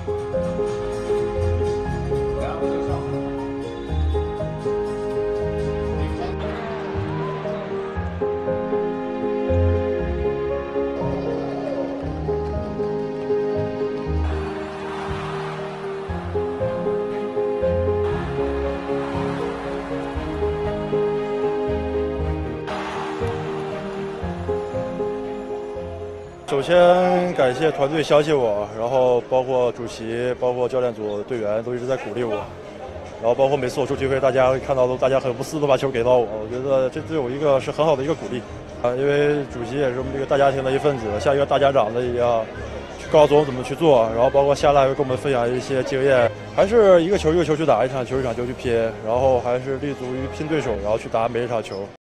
首先感谢团队相信我，然后包括主席、包括教练组、队员都一直在鼓励我，然后包括每次我出机会，大家会看到大家很无私的把球给到我，我觉得这对我一个是很好的一个鼓励啊，因为主席也是我们这个大家庭的一份子，像一个大家长的一样，去告诉我们怎么去做，然后包括下来会跟我们分享一些经验，还是一个球一个球去打，一场球一场球去拼，然后还是立足于拼对手，然后去打每一场球。